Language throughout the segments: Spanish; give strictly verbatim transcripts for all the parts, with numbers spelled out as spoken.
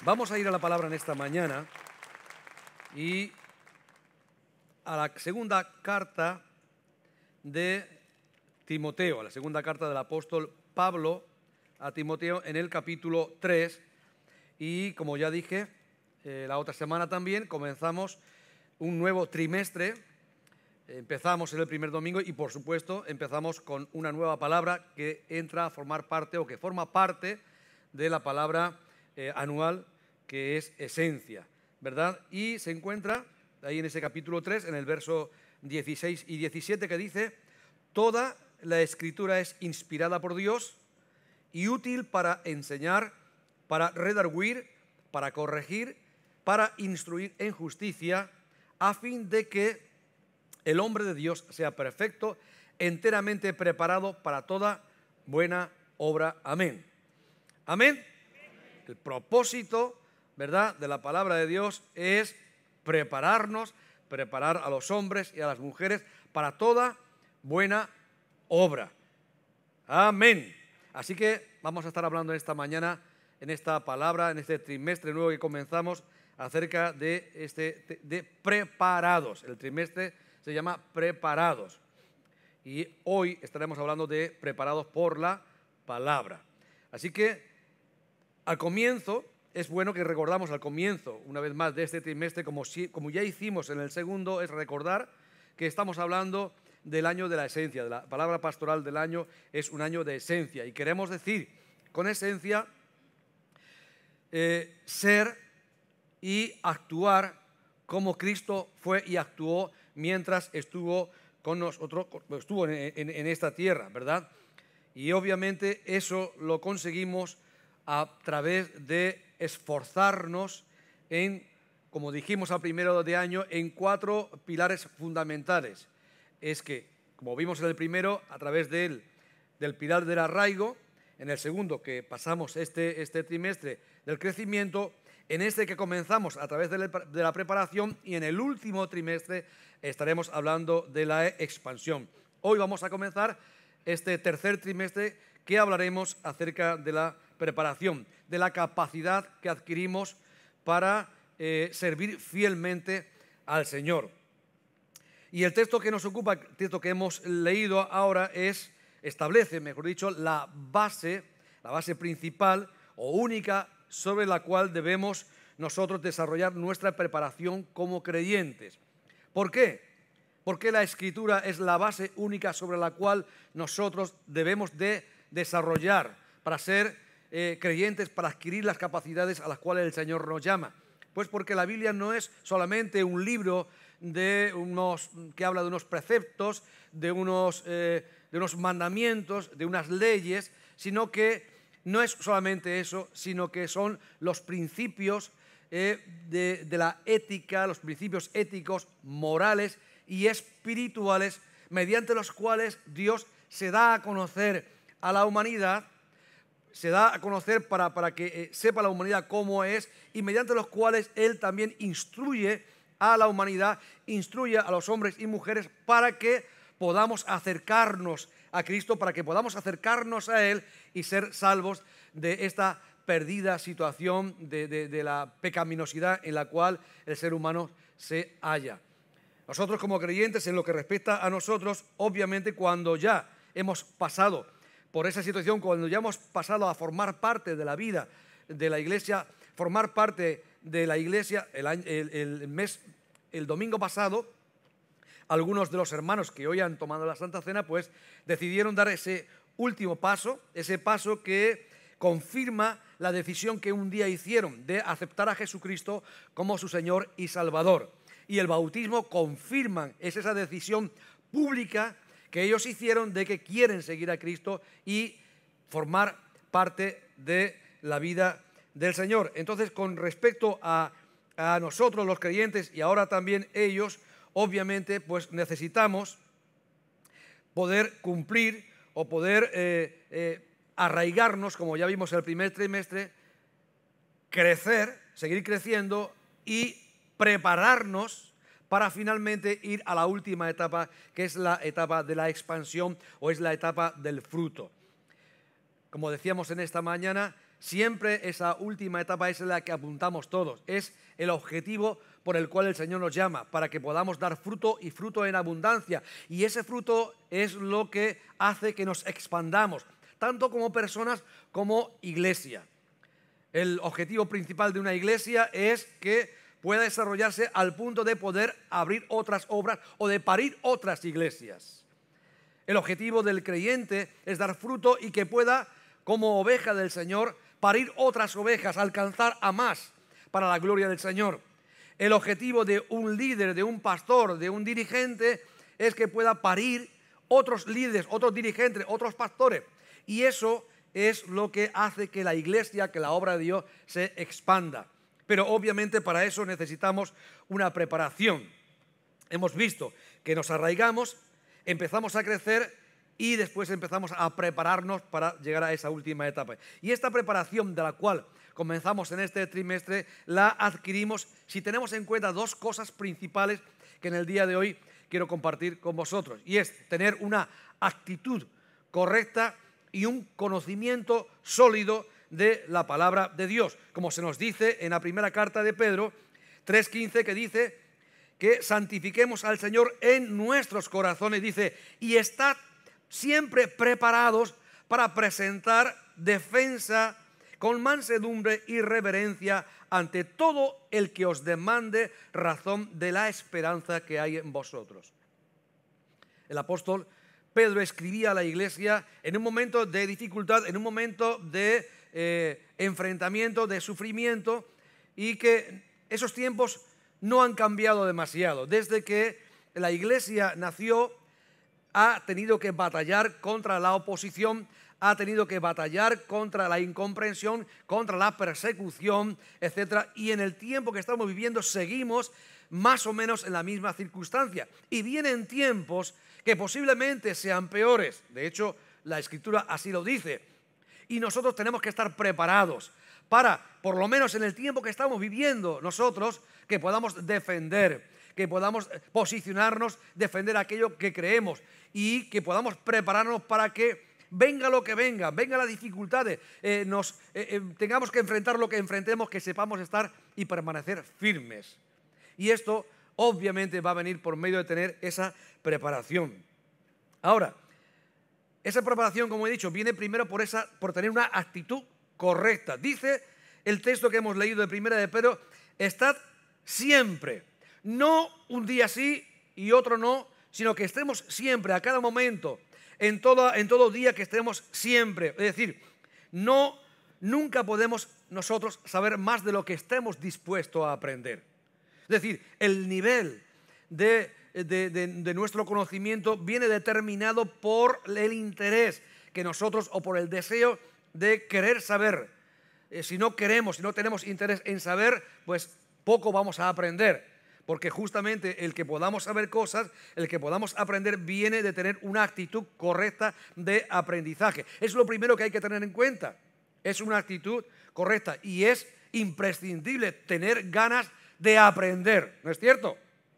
Vamos a ir a la palabra en esta mañana y a la segunda carta de Timoteo, a la segunda carta del apóstol Pablo a Timoteo en el capítulo tres. Y como ya dije, eh, la otra semana también comenzamos un nuevo trimestre. Empezamos en el primer domingo y, por supuesto, empezamos con una nueva palabra que entra a formar parte o que forma parte de la palabra eh, anual, que es esencia, ¿verdad? Y se encuentra ahí en ese capítulo tres, en el verso dieciséis y diecisiete, que dice: toda la Escritura es inspirada por Dios y útil para enseñar, para redarguir, para corregir, para instruir en justicia, a fin de que el hombre de Dios sea perfecto, enteramente preparado para toda buena obra. Amén. Amén. El propósito, ¿verdad?, de la palabra de Dios es prepararnos, preparar a los hombres y a las mujeres para toda buena obra. Amén. Así que vamos a estar hablando esta mañana, en esta palabra, en este trimestre nuevo que comenzamos, acerca de, este, de preparados. El trimestre se llama preparados. Y hoy estaremos hablando de preparados por la palabra. Así que al comienzo, es bueno que recordamos al comienzo, una vez más, de este trimestre, como, si, como ya hicimos en el segundo, es recordar que estamos hablando del año de la esencia. De la palabra pastoral del año es un año de esencia. Y queremos decir, con esencia, eh, ser y actuar como Cristo fue y actuó mientras estuvo con nosotros, estuvo en, en, en esta tierra, ¿verdad? Y obviamente eso lo conseguimos a través de esforzarnos en, como dijimos al primero de año, en cuatro pilares fundamentales. Es que, como vimos en el primero, a través del, del pilar del arraigo, en el segundo, que pasamos este, este trimestre, del crecimiento, en este que comenzamos a través de la, de la preparación, y en el último trimestre estaremos hablando de la expansión. Hoy vamos a comenzar este tercer trimestre que hablaremos acerca de la preparación, de la capacidad que adquirimos para eh, servir fielmente al Señor. Y el texto que nos ocupa, el texto que hemos leído ahora, es, establece, mejor dicho, la base, la base principal o única sobre la cual debemos nosotros desarrollar nuestra preparación como creyentes. ¿Por qué? Porque la Escritura es la base única sobre la cual nosotros debemos de desarrollar para ser eh, creyentes, para adquirir las capacidades a las cuales el Señor nos llama. Pues porque la Biblia no es solamente un libro de unos, que habla de unos preceptos, de unos, eh, de unos mandamientos, de unas leyes, sino que no es solamente eso, sino que son los principios eh, de, de la ética, los principios éticos, morales y espirituales, mediante los cuales Dios se da a conocer a la humanidad, se da a conocer para, para que eh, sepa la humanidad cómo es, y mediante los cuales Él también instruye a la humanidad, instruye a los hombres y mujeres para que podamos acercarnos a Cristo, para que podamos acercarnos a Él y ser salvos de esta perdida situación de, de, de la pecaminosidad en la cual el ser humano se halla. Nosotros como creyentes, en lo que respecta a nosotros, obviamente cuando ya hemos pasado por esa situación, cuando ya hemos pasado a formar parte de la vida de la iglesia, formar parte de la iglesia, el, el, el mes, el domingo pasado, algunos de los hermanos que hoy han tomado la Santa Cena, pues decidieron dar ese último paso, ese paso que confirma la decisión que un día hicieron de aceptar a Jesucristo como su Señor y Salvador. Y el bautismo confirma, es esa decisión pública que ellos hicieron de que quieren seguir a Cristo y formar parte de la vida del Señor. Entonces, con respecto a, a nosotros los creyentes y ahora también ellos, obviamente, pues necesitamos poder cumplir o poder eh, eh, arraigarnos, como ya vimos en el primer trimestre, crecer, seguir creciendo y prepararnos para finalmente ir a la última etapa, que es la etapa de la expansión o es la etapa del fruto. Como decíamos en esta mañana, siempre esa última etapa es la que apuntamos todos. Es el objetivo por el cual el Señor nos llama, para que podamos dar fruto y fruto en abundancia. Y ese fruto es lo que hace que nos expandamos, tanto como personas como iglesia. El objetivo principal de una iglesia es que pueda desarrollarse al punto de poder abrir otras obras o de parir otras iglesias. El objetivo del creyente es dar fruto y que pueda, como oveja del Señor, parir otras ovejas, alcanzar a más para la gloria del Señor. El objetivo de un líder, de un pastor, de un dirigente, es que pueda parir otros líderes, otros dirigentes, otros pastores. Y eso es lo que hace que la iglesia, que la obra de Dios se expanda. Pero obviamente para eso necesitamos una preparación. Hemos visto que nos arraigamos, empezamos a crecer y después empezamos a prepararnos para llegar a esa última etapa. Y esta preparación de la cual comenzamos en este trimestre la adquirimos si tenemos en cuenta dos cosas principales que en el día de hoy quiero compartir con vosotros. Y es tener una actitud correcta y un conocimiento sólido de la palabra de Dios, como se nos dice en la primera carta de Pedro tres quince, que dice que santifiquemos al Señor en nuestros corazones, dice, y estad siempre preparados para presentar defensa con mansedumbre y reverencia ante todo el que os demande razón de la esperanza que hay en vosotros. El apóstol Pedro escribía a la iglesia en un momento de dificultad, en un momento de eh, enfrentamiento, de sufrimiento, y que esos tiempos no han cambiado demasiado. Desde que la iglesia nació, ha tenido que batallar contra la oposición, ha tenido que batallar contra la incomprensión, contra la persecución, etcétera. Y en el tiempo que estamos viviendo seguimos más o menos en la misma circunstancia. Y vienen tiempos que posiblemente sean peores. De hecho, la Escritura así lo dice. Y nosotros tenemos que estar preparados para, por lo menos en el tiempo que estamos viviendo nosotros, que podamos defender, que podamos posicionarnos, defender aquello que creemos y que podamos prepararnos para que venga lo que venga, venga las dificultades, eh, nos, eh, eh, tengamos que enfrentar lo que enfrentemos, que sepamos estar y permanecer firmes. Y esto obviamente va a venir por medio de tener esa preparación. Ahora, esa preparación, como he dicho, viene primero por, esa, por tener una actitud correcta. Dice el texto que hemos leído de Primera de Pedro, estad siempre, no un día sí y otro no, sino que estemos siempre, a cada momento, en todo, en todo día que estemos siempre. Es decir, no, nunca podemos nosotros saber más de lo que estemos dispuestos a aprender. Es decir, el nivel de, de, de, de nuestro conocimiento viene determinado por el interés que nosotros, o por el deseo de querer saber. Eh, si no queremos, si no tenemos interés en saber, pues poco vamos a aprender. Porque justamente el que podamos saber cosas, el que podamos aprender, viene de tener una actitud correcta de aprendizaje. Es lo primero que hay que tener en cuenta. Es una actitud correcta y es imprescindible tener ganas de aprender, ¿no es cierto?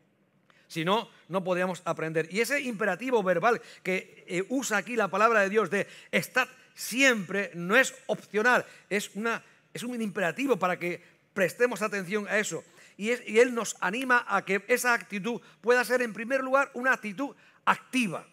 Si no, no podríamos aprender. Y ese imperativo verbal que eh, usa aquí la palabra de Dios de estad siempre, no es opcional, es, una, es un imperativo para que prestemos atención a eso. Y, es, y Él nos anima a que esa actitud pueda ser, en primer lugar, una actitud activa.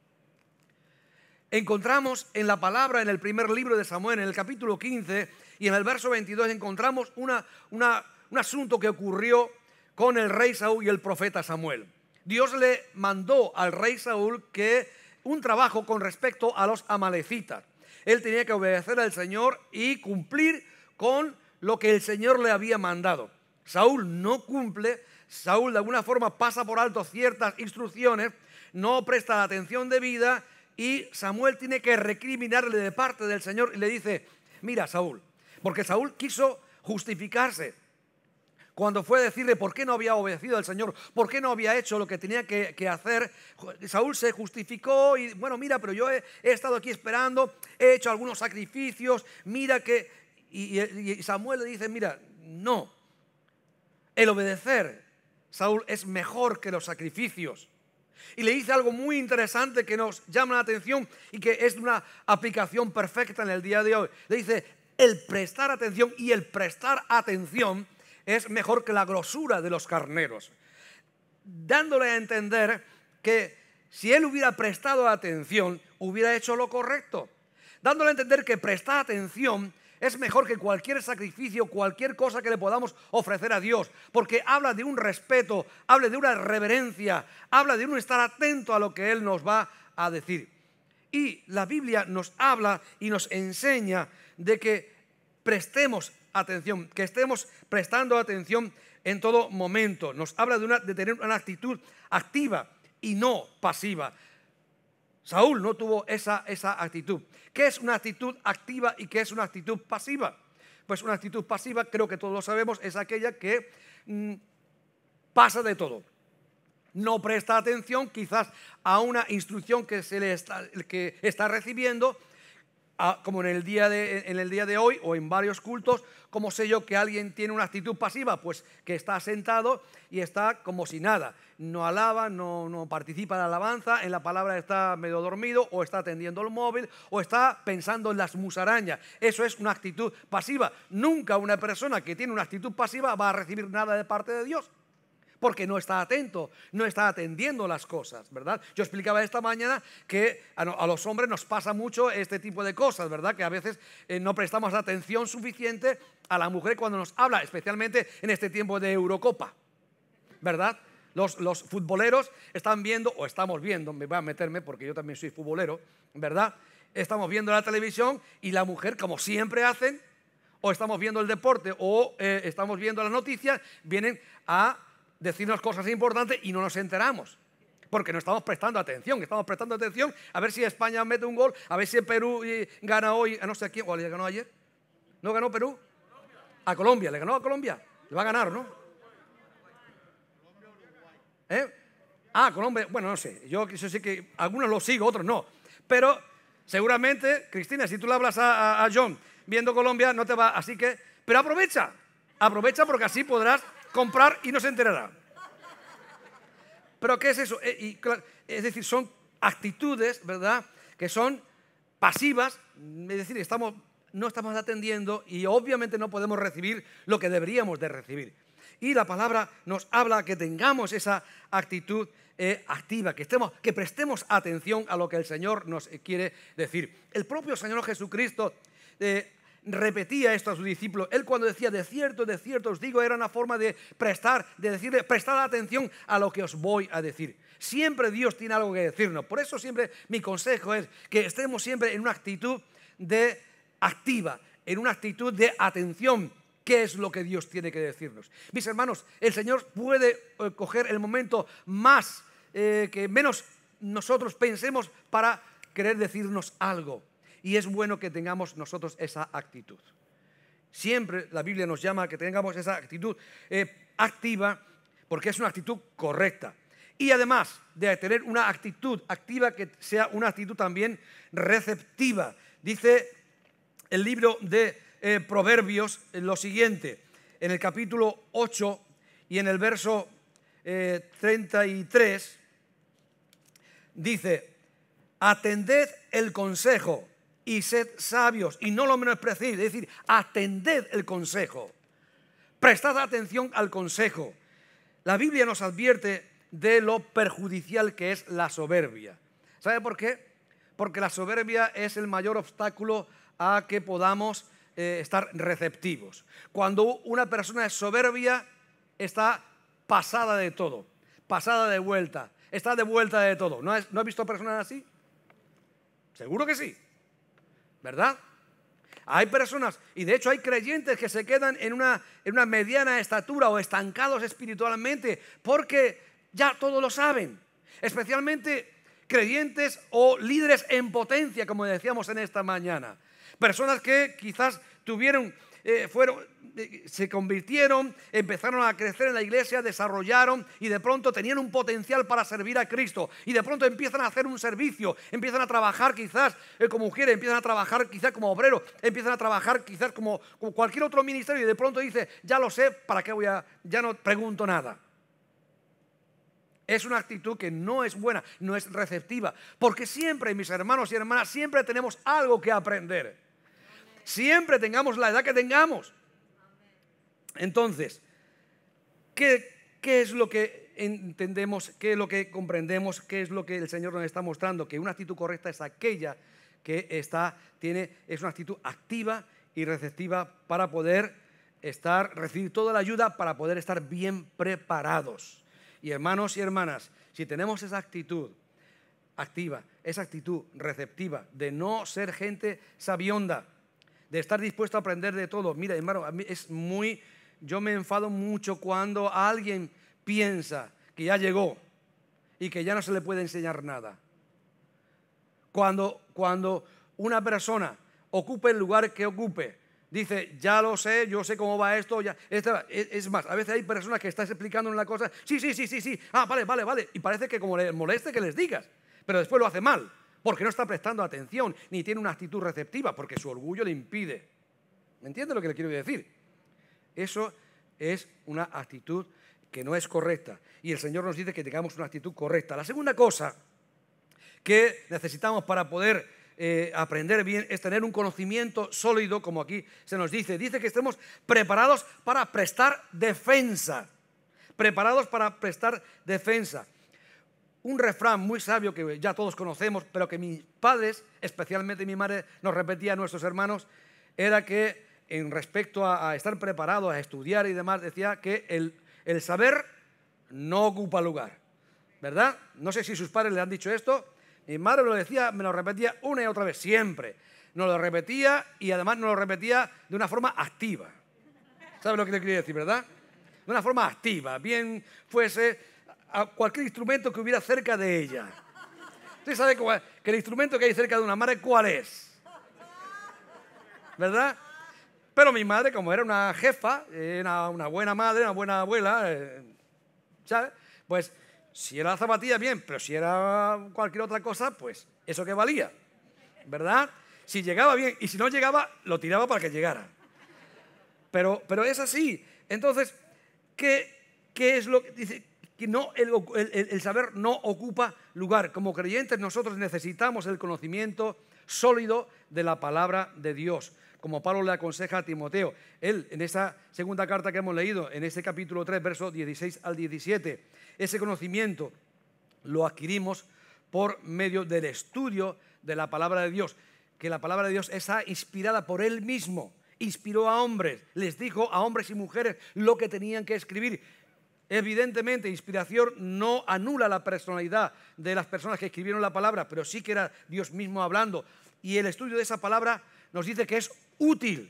Encontramos en la palabra, en el primer libro de Samuel, en el capítulo quince y en el verso veintidós, encontramos una, una, un asunto que ocurrió con el rey Saúl y el profeta Samuel. Dios le mandó al rey Saúl que un trabajo con respecto a los amalecitas. Él tenía que obedecer al Señor y cumplir con lo que el Señor le había mandado. Saúl no cumple, Saúl de alguna forma pasa por alto ciertas instrucciones, no presta la atención debida y Samuel tiene que recriminarle de parte del Señor y le dice, mira Saúl, porque Saúl quiso justificarse cuando fue a decirle por qué no había obedecido al Señor, por qué no había hecho lo que tenía que, que hacer. Saúl se justificó y bueno, mira, pero yo he, he estado aquí esperando, he hecho algunos sacrificios, mira que... Y, y Samuel le dice, mira, no. El obedecer, Saúl, es mejor que los sacrificios. Y le dice algo muy interesante que nos llama la atención y que es una aplicación perfecta en el día de hoy. Le dice, el prestar atención, y el prestar atención es mejor que la grosura de los carneros, dándole a entender que si él hubiera prestado atención, hubiera hecho lo correcto, dándole a entender que prestar atención es mejor que cualquier sacrificio, cualquier cosa que le podamos ofrecer a Dios, porque habla de un respeto, habla de una reverencia, habla de un estar atento a lo que Él nos va a decir. Y la Biblia nos habla y nos enseña de que prestemos atención, que estemos prestando atención en todo momento. Nos habla de, una, de tener una actitud activa y no pasiva. Saúl no tuvo esa, esa actitud. ¿Qué es una actitud activa y qué es una actitud pasiva? Pues una actitud pasiva, creo que todos lo sabemos, es aquella que mmm, pasa de todo. No presta atención quizás a una instrucción que, se le está, que está recibiendo, a, como en el, día de, en el día de hoy o en varios cultos. ¿Cómo sé yo que alguien tiene una actitud pasiva? Pues que está sentado y está como si nada. No alaba, no, no participa de alabanza, en la palabra está medio dormido, o está atendiendo el móvil, o está pensando en las musarañas. Eso es una actitud pasiva. Nunca una persona que tiene una actitud pasiva va a recibir nada de parte de Dios, porque no está atento, no está atendiendo las cosas, ¿verdad? Yo explicaba esta mañana que a los hombres nos pasa mucho este tipo de cosas, ¿verdad? Que a veces eh, no prestamos atención suficiente a la mujer cuando nos habla, especialmente en este tiempo de Eurocopa, ¿verdad? Los, los futboleros están viendo, o estamos viendo, me voy a meterme porque yo también soy futbolero, ¿verdad? Estamos viendo la televisión y la mujer, como siempre hacen, o estamos viendo el deporte o eh, estamos viendo las noticias, vienen a decirnos cosas importantes y no nos enteramos, porque no estamos prestando atención. Estamos prestando atención a ver si España mete un gol, a ver si Perú gana hoy, a no sé quién, o le ganó ayer. ¿No ganó Perú? A Colombia, le ganó a Colombia. Le va a ganar, ¿no? ¿Eh? Ah, Colombia, bueno, no sé. Yo, yo sé que algunos lo sigo, otros no. Pero seguramente, Cristina, si tú le hablas a, a, a John viendo Colombia, no te va. Así que, pero aprovecha, aprovecha porque así podrás comprar y no se enterará. ¿Pero qué es eso? Eh, y, es decir, son actitudes, ¿verdad?, que son pasivas, es decir, estamos, no estamos atendiendo y obviamente no podemos recibir lo que deberíamos de recibir. Y la palabra nos habla que tengamos esa actitud eh, activa, que, estemos, que prestemos atención a lo que el Señor nos quiere decir. El propio Señor Jesucristo eh, repetía esto a sus discípulos. Él cuando decía de cierto, de cierto os digo, era una forma de prestar, de decirle, prestad atención a lo que os voy a decir. Siempre Dios tiene algo que decirnos. Por eso siempre mi consejo es que estemos siempre en una actitud de activa, en una actitud de atención. ¿Qué es lo que Dios tiene que decirnos? Mis hermanos, el Señor puede eh, coger el momento más eh, que menos nosotros pensemos para querer decirnos algo. Y es bueno que tengamos nosotros esa actitud. Siempre la Biblia nos llama a que tengamos esa actitud eh, activa, porque es una actitud correcta. Y además de tener una actitud activa, que sea una actitud también receptiva. Dice el libro de eh, Proverbios lo siguiente, en el capítulo ocho y en el verso eh, treinta y tres, dice: atended el consejo y sed sabios, y no lo menospreciéis. Es decir, atended el consejo, prestad atención al consejo. La Biblia nos advierte de lo perjudicial que es la soberbia. ¿Sabe por qué? Porque la soberbia es el mayor obstáculo a que podamos eh, estar receptivos. Cuando una persona es soberbia, está pasada de todo, pasada de vuelta, está de vuelta de todo. ¿No has, ¿no has visto personas así? Seguro que sí, ¿verdad? Hay personas, y de hecho hay creyentes que se quedan en una, en una mediana estatura o estancados espiritualmente porque ya todos lo saben. Especialmente creyentes o líderes en potencia, como decíamos en esta mañana. Personas que quizás tuvieron, eh, fueron, eh, se convirtieron, empezaron a crecer en la iglesia, desarrollaron y de pronto tenían un potencial para servir a Cristo. Y de pronto empiezan a hacer un servicio, empiezan a trabajar quizás eh, como mujeres, empiezan a trabajar quizás como obreros, empiezan a trabajar quizás como, como cualquier otro ministerio y de pronto dice, ya lo sé, ¿para qué voy a, ya no pregunto nada? Es una actitud que no es buena, no es receptiva, porque siempre, mis hermanos y hermanas, siempre tenemos algo que aprender. siempre tengamos la edad que tengamos. Entonces, ¿qué, qué es lo que entendemos, qué es lo que comprendemos, qué es lo que el Señor nos está mostrando? Que una actitud correcta es aquella que está, tiene, es una actitud activa y receptiva para poder estar, recibir toda la ayuda, para poder estar bien preparados. Y hermanos y hermanas, si tenemos esa actitud activa, esa actitud receptiva, de no ser gente sabionda, de estar dispuesto a aprender de todo. Mira, hermano, a mí es muy, yo me enfado mucho cuando alguien piensa que ya llegó y que ya no se le puede enseñar nada. Cuando, cuando una persona ocupe el lugar que ocupe, dice, ya lo sé, yo sé cómo va esto, ya, esta, es, es más, a veces hay personas que estás explicando una cosa, sí, sí, sí, sí, sí, ah, vale, vale, vale, y parece que como les moleste que les digas, pero después lo hace mal, porque no está prestando atención, ni tiene una actitud receptiva, porque su orgullo le impide. ¿Me entiende lo que le quiero decir? Eso es una actitud que no es correcta, y el Señor nos dice que tengamos una actitud correcta. La segunda cosa que necesitamos para poder eh, aprender bien es tener un conocimiento sólido, como aquí se nos dice. Dice que estemos preparados para prestar defensa. Preparados para prestar defensa. Un refrán muy sabio que ya todos conocemos, pero que mis padres, especialmente mi madre, nos repetía a nuestros hermanos, era que en respecto a, a estar preparados, a estudiar y demás, decía que el, el saber no ocupa lugar, ¿verdad? No sé si sus padres le han dicho esto. Mi madre lo decía, me lo repetía una y otra vez, siempre. Nos lo repetía y además nos lo repetía de una forma activa. ¿Sabe lo que le quería decir, verdad? De una forma activa, bien fuese a cualquier instrumento que hubiera cerca de ella. Usted sabe que el instrumento que hay cerca de una madre, ¿cuál es? ¿Verdad? Pero mi madre, como era una jefa, era una buena madre, una buena abuela, ¿sabe? Pues si era la zapatilla, bien, pero si era cualquier otra cosa, pues eso que valía, ¿verdad? Si llegaba bien, y si no llegaba, lo tiraba para que llegara. Pero, pero es así. Entonces, ¿qué, qué es lo que dice? Que no, el, el, el saber no ocupa lugar. Como creyentes nosotros necesitamos el conocimiento sólido de la palabra de Dios, como Pablo le aconseja a Timoteo. Él, en esa segunda carta que hemos leído, en ese capítulo tres, versos dieciséis al diecisiete, ese conocimiento lo adquirimos por medio del estudio de la palabra de Dios, que la palabra de Dios está inspirada por Él mismo. Inspiró a hombres, les dijo a hombres y mujeres lo que tenían que escribir. Evidentemente, inspiración no anula la personalidad de las personas que escribieron la palabra, pero sí que era Dios mismo hablando. Y el estudio de esa palabra nos dice que es útil.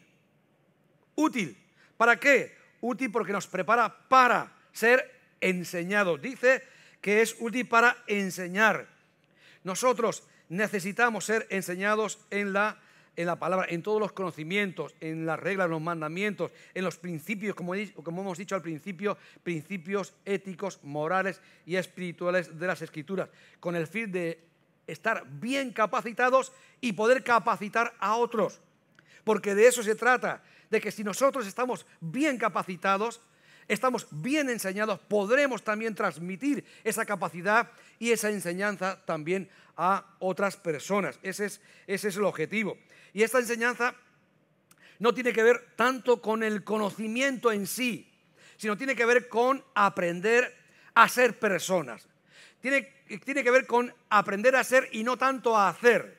¿Útil? ¿Para qué? Útil porque nos prepara para ser enseñados. Dice que es útil para enseñar. Nosotros necesitamos ser enseñados en la en la palabra, en todos los conocimientos, en las reglas, en los mandamientos, en los principios, como, como hemos dicho al principio, principios éticos, morales y espirituales de las Escrituras, con el fin de estar bien capacitados y poder capacitar a otros. Porque de eso se trata, de que si nosotros estamos bien capacitados, estamos bien enseñados, podremos también transmitir esa capacidad y esa enseñanza también a otras personas. Ese es, ese es el objetivo. Y esta enseñanza no tiene que ver tanto con el conocimiento en sí, sino tiene que ver con aprender a ser personas. Tiene, tiene que ver con aprender a ser y no tanto a hacer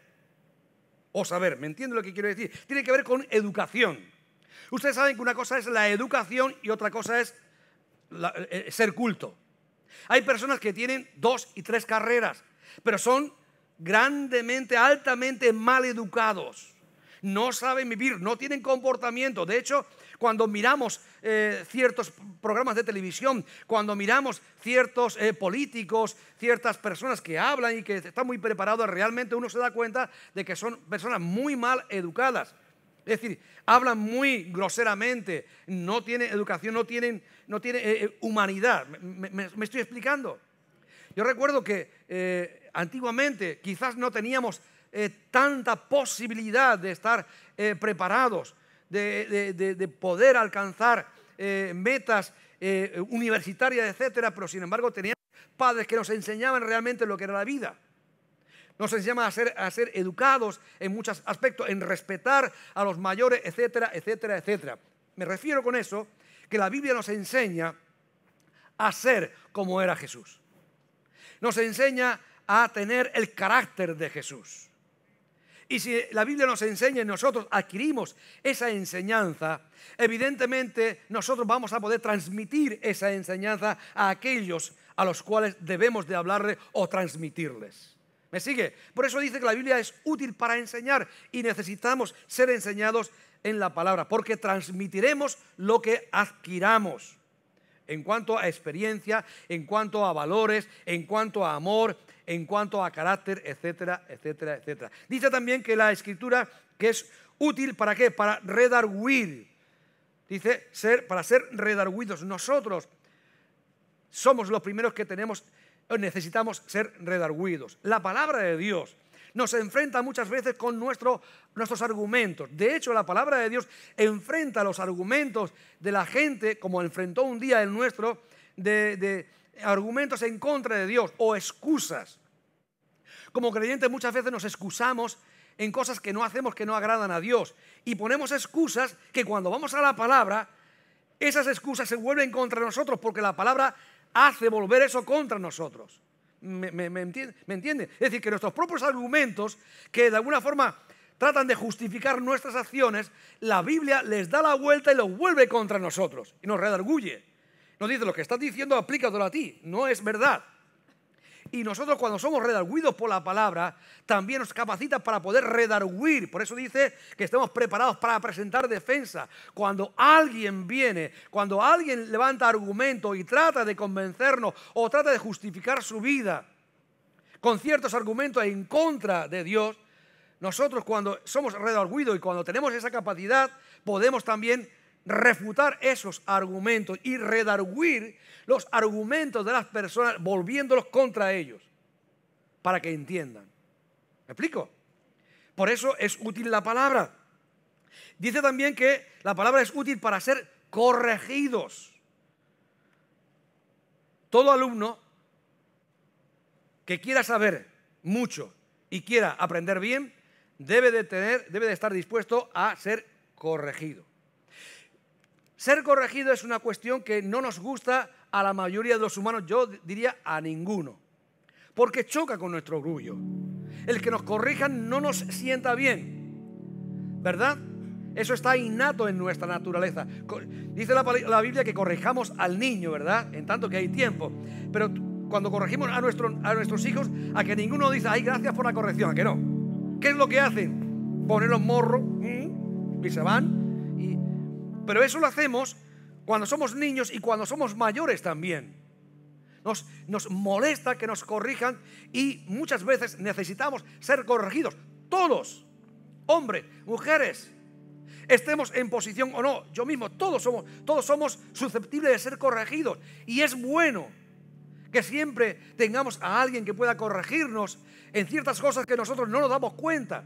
o saber. ¿Me entiende lo que quiero decir? Tiene que ver con educación. Ustedes saben que una cosa es la educación y otra cosa es la, eh, ser culto. Hay personas que tienen dos y tres carreras, pero son grandemente, altamente mal educados. No saben vivir, no tienen comportamiento. De hecho, cuando miramos eh, ciertos programas de televisión, cuando miramos ciertos eh, políticos, ciertas personas que hablan y que están muy preparados, realmente uno se da cuenta de que son personas muy mal educadas. Es decir, hablan muy groseramente, no tienen educación, no tienen, no tienen eh, humanidad. ¿Me, me, me estoy explicando? Yo recuerdo que eh, antiguamente quizás no teníamos eh, tanta posibilidad de estar eh, preparados, de, de, de, de poder alcanzar eh, metas eh, universitarias, etcétera, pero sin embargo teníamos padres que nos enseñaban realmente lo que era la vida. Nos enseña a ser, a ser educados en muchos aspectos, en respetar a los mayores, etcétera, etcétera, etcétera. Me refiero con eso que la Biblia nos enseña a ser como era Jesús. Nos enseña a tener el carácter de Jesús. Y si la Biblia nos enseña y nosotros adquirimos esa enseñanza, evidentemente nosotros vamos a poder transmitir esa enseñanza a aquellos a los cuales debemos de hablarle o transmitirles. ¿Me sigue? Por eso dice que la Biblia es útil para enseñar y necesitamos ser enseñados en la palabra, porque transmitiremos lo que adquiramos en cuanto a experiencia, en cuanto a valores, en cuanto a amor, en cuanto a carácter, etcétera, etcétera, etcétera. Dice también que la Escritura que es útil ¿para qué? Para redarguir. Dice ser, para ser redarguidos. Nosotros somos los primeros que tenemos, necesitamos ser redarguidos. La palabra de Dios nos enfrenta muchas veces con nuestro, nuestros argumentos. De hecho, la palabra de Dios enfrenta los argumentos de la gente, como enfrentó un día el nuestro, de, de argumentos en contra de Dios o excusas. Como creyentes muchas veces nos excusamos en cosas que no hacemos, que no agradan a Dios. Y ponemos excusas que cuando vamos a la palabra, esas excusas se vuelven contra nosotros porque la palabra hace volver eso contra nosotros. ¿Me, me, me, entiende? ¿Me entiende? Es decir, que nuestros propios argumentos, que de alguna forma tratan de justificar nuestras acciones, la Biblia les da la vuelta y los vuelve contra nosotros y nos redarguye. Nos dice, lo que estás diciendo aplícatelo a ti, no es verdad. Y nosotros cuando somos redarguidos por la palabra, también nos capacita para poder redarguir. Por eso dice que estemos preparados para presentar defensa. Cuando alguien viene, cuando alguien levanta argumento y trata de convencernos o trata de justificar su vida con ciertos argumentos en contra de Dios, nosotros cuando somos redarguidos y cuando tenemos esa capacidad, podemos también refutar esos argumentos y redarguir los argumentos de las personas volviéndolos contra ellos para que entiendan. ¿Me explico? Por eso es útil la palabra. Dice también que la palabra es útil para ser corregidos. Todo alumno que quiera saber mucho y quiera aprender bien debe de tener, debe de estar dispuesto a ser corregido. Ser corregido es una cuestión que no nos gusta a la mayoría de los humanos, yo diría a ninguno, porque choca con nuestro orgullo. El que nos corrijan no nos sienta bien, ¿verdad? Eso está innato en nuestra naturaleza. Dice la, la Biblia que corrijamos al niño, ¿verdad? En tanto que hay tiempo. Pero cuando corregimos a, nuestro, a nuestros hijos, a que ninguno dice, ay, gracias por la corrección, ¿a que no? ¿Qué es lo que hacen? Poner los morros ¿eh? y se van. Y, pero eso lo hacemos cuando somos niños y cuando somos mayores también. Nos, nos molesta que nos corrijan y muchas veces necesitamos ser corregidos. Todos, hombres, mujeres, estemos en posición o no, yo mismo, todos somos, todos somos susceptibles de ser corregidos. Y es bueno que siempre tengamos a alguien que pueda corregirnos en ciertas cosas que nosotros no nos damos cuenta.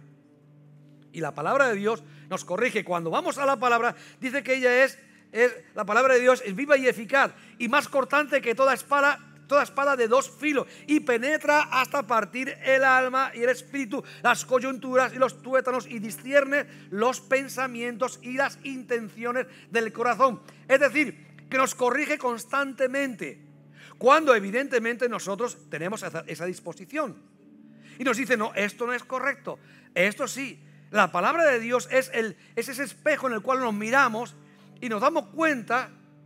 Y la palabra de Dios nos corrige. Cuando vamos a la palabra, dice que ella es, es la palabra de Dios es viva y eficaz y más cortante que toda espada, toda espada de dos filos, y penetra hasta partir el alma y el espíritu, las coyunturas y los tuétanos, y discierne los pensamientos y las intenciones del corazón. Es decir, que nos corrige constantemente, cuando evidentemente nosotros tenemos esa, esa disposición. Y nos dice, no, esto no es correcto, esto sí. La palabra de Dios es, el, es ese espejo en el cual nos miramos y nos damos cuenta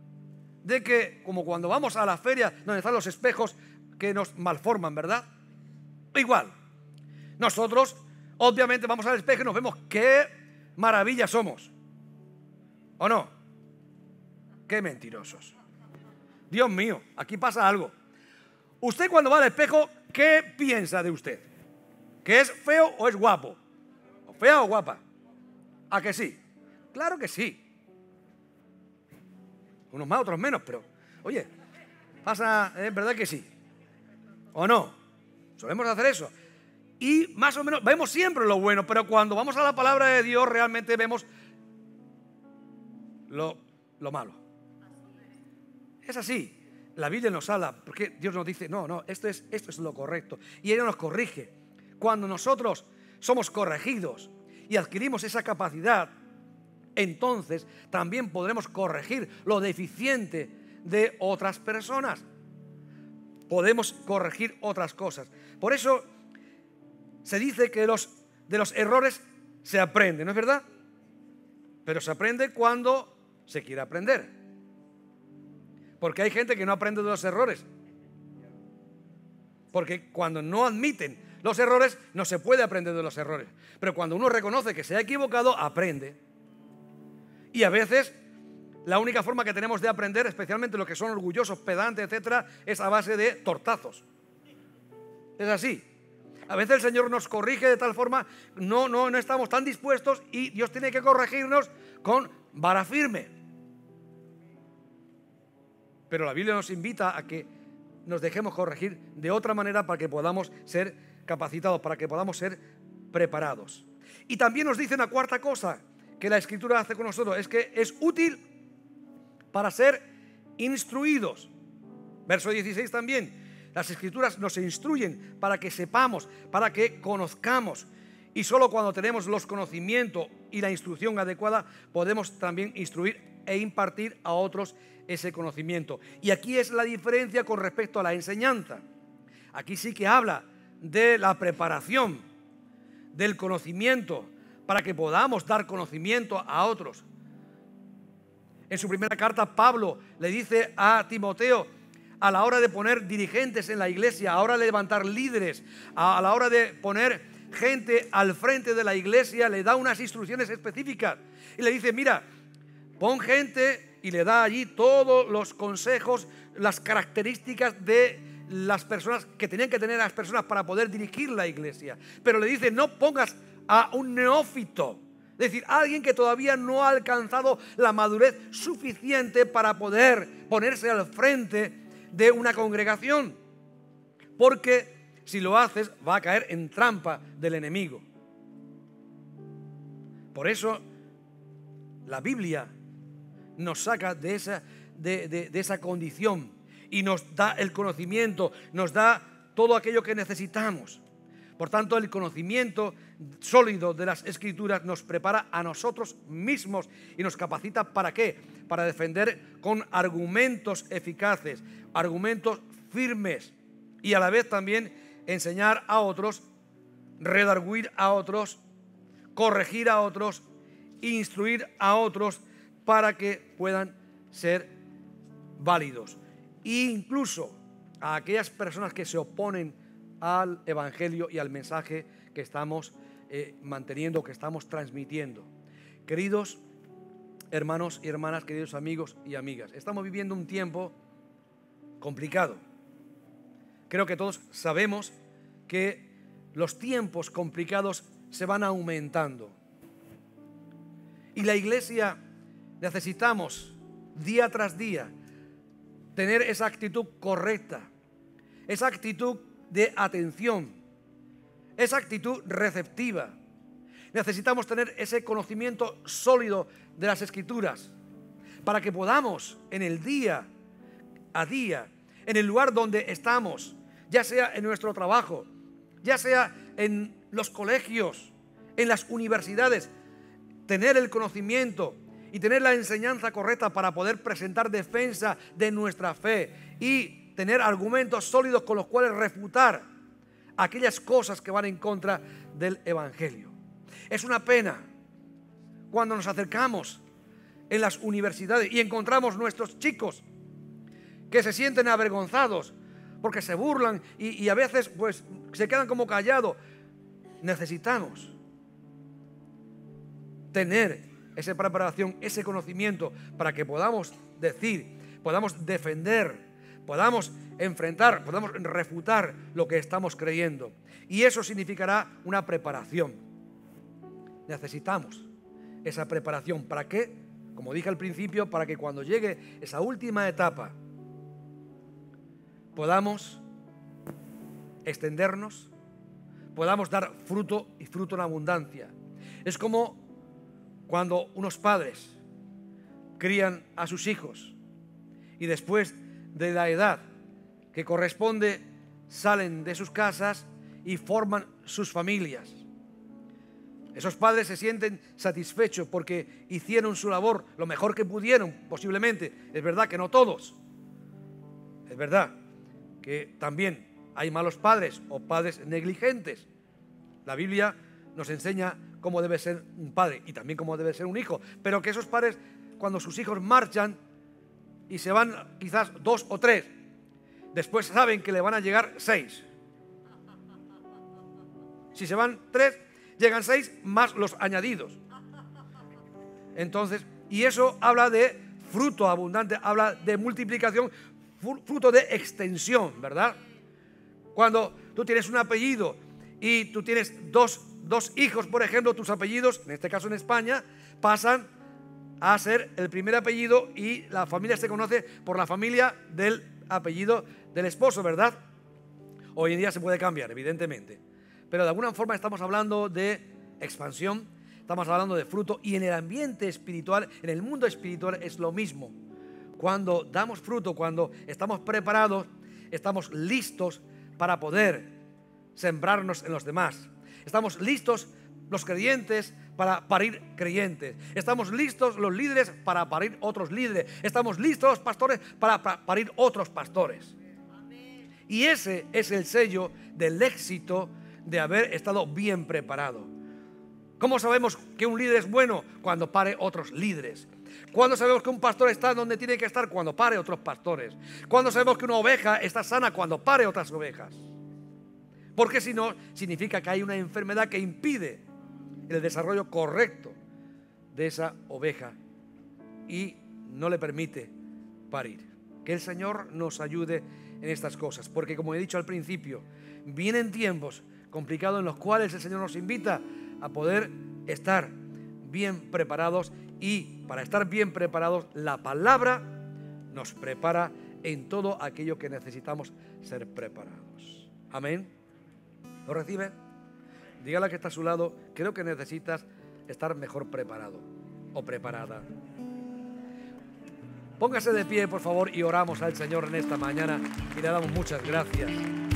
de que, como cuando vamos a la feria donde están los espejos que nos malforman, ¿verdad? Igual, nosotros obviamente vamos al espejo y nos vemos qué maravilla somos, ¿o no? Qué mentirosos. Dios mío, aquí pasa algo. Usted cuando va al espejo, ¿qué piensa de usted? ¿Que es feo o es guapo? ¿O fea o guapa? ¿A que sí? Claro que sí. Unos más, otros menos, pero oye, pasa, es verdad que sí. ¿O no? Solemos hacer eso. Y más o menos vemos siempre lo bueno, pero cuando vamos a la palabra de Dios realmente vemos lo, lo malo. Es así. La Biblia nos habla, porque Dios nos dice, no, no, esto es, esto es lo correcto. Y ella nos corrige Cuando nosotros somos corregidos y adquirimos esa capacidad, entonces también podremos corregir lo deficiente de otras personas. Podemos corregir otras cosas. Por eso se dice que los, de los errores se aprende, ¿no es verdad? Pero se aprende cuando se quiere aprender. Porque hay gente que no aprende de los errores. Porque cuando no admiten los errores, no se puede aprender de los errores. Pero cuando uno reconoce que se ha equivocado, aprende. Y a veces la única forma que tenemos de aprender, especialmente los que son orgullosos, pedantes, etcétera, es a base de tortazos. Es así. A veces el Señor nos corrige de tal forma, no, no, no estamos tan dispuestos y Dios tiene que corregirnos con vara firme. Pero la Biblia nos invita a que nos dejemos corregir de otra manera para que podamos ser capacitados, para que podamos ser preparados. Y también nos dice una cuarta cosa que la Escritura hace con nosotros, es que es útil para ser instruidos. Verso dieciséis también, las Escrituras nos instruyen para que sepamos, para que conozcamos. Y solo cuando tenemos los conocimientos y la instrucción adecuada podemos también instruir e impartir a otros ese conocimiento. Y aquí es la diferencia con respecto a la enseñanza. Aquí sí que habla de la preparación, del conocimiento, para que podamos dar conocimiento a otros. En su primera carta, Pablo le dice a Timoteo, a la hora de poner dirigentes en la iglesia, a la hora de levantar líderes, a la hora de poner gente al frente de la iglesia, le da unas instrucciones específicas. Y le dice, mira, pon gente, y le da allí todos los consejos, las características de las personas que tenían que tener las personas para poder dirigir la iglesia. Pero le dice, no pongas a un neófito, es decir, alguien que todavía no ha alcanzado la madurez suficiente para poder ponerse al frente de una congregación, porque si lo haces va a caer en trampa del enemigo. Por eso la Biblia nos saca de esa, de, de, de esa condición y nos da el conocimiento, nos da todo aquello que necesitamos. Por tanto, el conocimiento sólido de las Escrituras nos prepara a nosotros mismos y nos capacita ¿para qué? Para defender con argumentos eficaces, argumentos firmes, y a la vez también enseñar a otros, redarguir a otros, corregir a otros, instruir a otros para que puedan ser válidos. E incluso a aquellas personas que se oponen al Evangelio y al mensaje que estamos eh, manteniendo, que estamos transmitiendo. Queridos hermanos y hermanas, queridos amigos y amigas, estamos viviendo un tiempo complicado. Creo que todos sabemos que los tiempos complicados se van aumentando. Y la iglesia necesitamos día tras día tener esa actitud correcta, esa actitud de atención, esa actitud receptiva. Necesitamos tener ese conocimiento sólido de las Escrituras para que podamos en el día a día, en el lugar donde estamos, ya sea en nuestro trabajo, ya sea en los colegios, en las universidades, tener el conocimiento y tener la enseñanza correcta para poder presentar defensa de nuestra fe y tener argumentos sólidos con los cuales refutar aquellas cosas que van en contra del Evangelio. Es una pena cuando nos acercamos en las universidades y encontramos nuestros chicos que se sienten avergonzados porque se burlan y, y a veces pues se quedan como callados. Necesitamos tener esa preparación, ese conocimiento para que podamos decir, podamos defender, podamos enfrentar, podamos refutar lo que estamos creyendo. Y eso significará una preparación. Necesitamos esa preparación. ¿Para qué? Como dije al principio, para que cuando llegue esa última etapa podamos extendernos, podamos dar fruto y fruto en abundancia. Es como cuando unos padres crían a sus hijos y después de la edad que corresponde salen de sus casas y forman sus familias. Esos padres se sienten satisfechos porque hicieron su labor lo mejor que pudieron, posiblemente. Es verdad que no todos. Es verdad que también hay malos padres o padres negligentes. La Biblia nos enseña cómo debe ser un padre y también cómo debe ser un hijo. Pero que esos padres, cuando sus hijos marchan y se van quizás dos o tres, después saben que le van a llegar seis. Si se van tres, llegan seis más los añadidos. Entonces, y eso habla de fruto abundante, habla de multiplicación, fruto de extensión, ¿verdad? Cuando tú tienes un apellido y tú tienes dos, dos hijos, por ejemplo, tus apellidos, en este caso en España, pasan a ser el primer apellido y la familia se conoce por la familia del apellido del esposo, ¿verdad? Hoy en día se puede cambiar, evidentemente. Pero de alguna forma estamos hablando de expansión, estamos hablando de fruto, y en el ambiente espiritual, en el mundo espiritual es lo mismo. Cuando damos fruto, cuando estamos preparados, estamos listos para poder sembrarnos en los demás. Estamos listos los creyentes para parir creyentes. Estamos listos los líderes para parir otros líderes. Estamos listos los pastores para parir otros pastores. Y ese es el sello del éxito de haber estado bien preparado. ¿Cómo sabemos que un líder es bueno? Cuando pare otros líderes. ¿Cuándo sabemos que un pastor está donde tiene que estar? Cuando pare otros pastores. ¿Cuándo sabemos que una oveja está sana? Cuando pare otras ovejas. Porque si no, significa que hay una enfermedad que impide el desarrollo correcto de esa oveja y no le permite parir. Que el Señor nos ayude en estas cosas, porque como he dicho al principio, vienen tiempos complicados en los cuales el Señor nos invita a poder estar bien preparados, y para estar bien preparados la palabra nos prepara en todo aquello que necesitamos ser preparados. Amén. ¿Lo recibe? Dígale que está a su lado, creo que necesitas estar mejor preparado o preparada. Póngase de pie, por favor, y oramos al Señor en esta mañana y le damos muchas gracias.